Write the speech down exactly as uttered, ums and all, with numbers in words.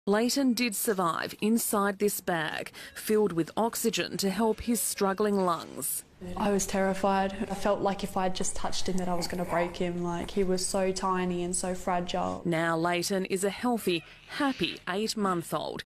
Leighton did survive inside this bag, filled with oxygen to help his struggling lungs. I was terrified. I felt like if I had just touched him that I was going to break him. Like, he was so tiny and so fragile. Now Leighton is a healthy, happy eight-month-old.